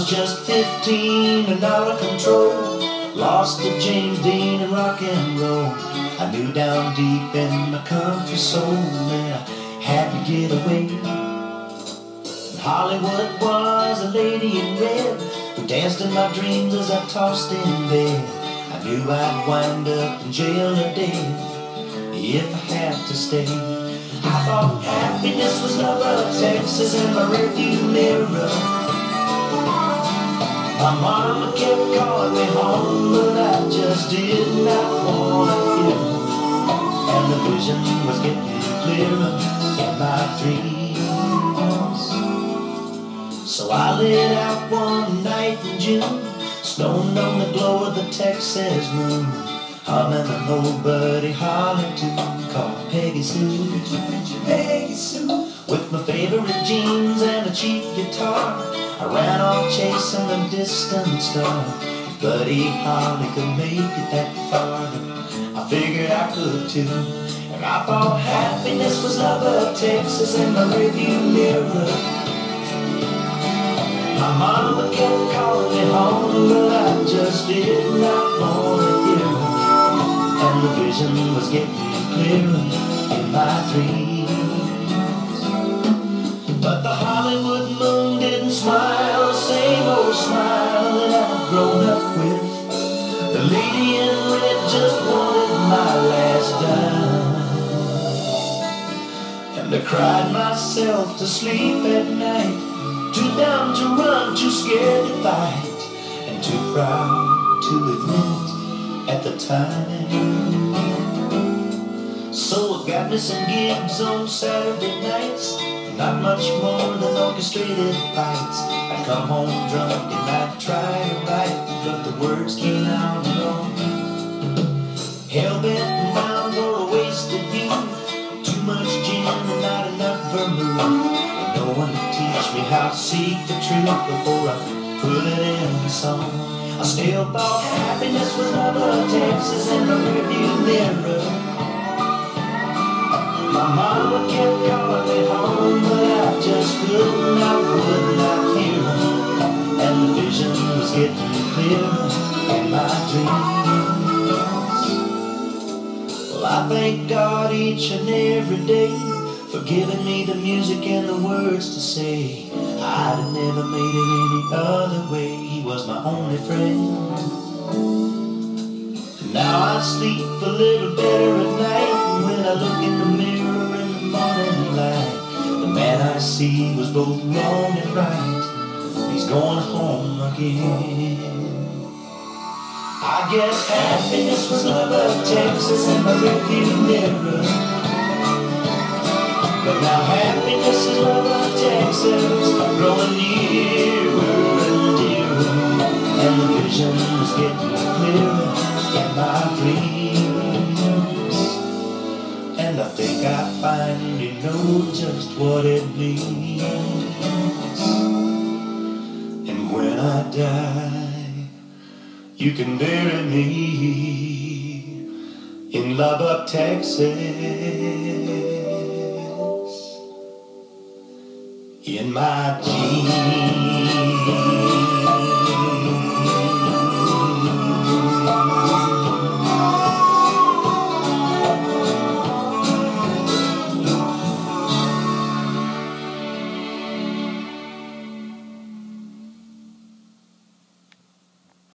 just 15 and out of control. Lost to James Dean and rock and roll. I knew down deep in my country soul that I had to get away. Hollywood was a lady in red who danced in my dreams as I tossed in bed. I knew I'd wind up in jail or dead if I had to stay. I thought happiness was love of Texas in my rearview mirror. My mama kept calling me home, but I just did not want to hear her. And the vision was getting clearer in my dreams. So I lit out one night in June, stoned on the glow of the Texas moon, humming an old Buddy Holly tune called Peggy Sue. Peggy Sue. With my favorite jeans and a cheap guitar, I ran off chasing a distant star. If Buddy Holly could make it that far, I figured I could too. And I thought happiness was love of Texas in my rearview mirror. My mama kept calling me home, but I just did not want to hear her. And the vision was getting clearer in my dreams. But the Hollywood moon didn't smile the same old smile that I've grown up with. The lady in red just wanted my last dime. And I cried myself to sleep at night, too down to run, too scared to fight, and too proud to admit at the time. So I got me some gigs on Saturday nights, not much more than orchestrated fights. I'd come home drunk and I'd try to write, but the words came out wrong. Hell-bent and bound for a wasted youth, too much gin and not enough vermouth. No one to teach me how to seek the truth before I put it in the song. I still thought happiness was love of Texas in the rearview mirror. My mama kept calling me home, but I just would not hear her. And the vision was getting clearer in my dreams. Well, I thank God each and every day for giving me the music and the words to say. I'd have never made it any other way. He was my only friend. Now I sleep a little better at night when I look in the mirror in the morning light. The man I see was both wrong and right. He's going home again. I guess happiness was love of Texas in my rearview mirror. But now happiness is love of Texas, growing nearer and dearer. And the vision is getting clearer in my dreams. And I think I finally know just what it means. And when I die, you can bury me in Lubbock, Texas, in my jeans.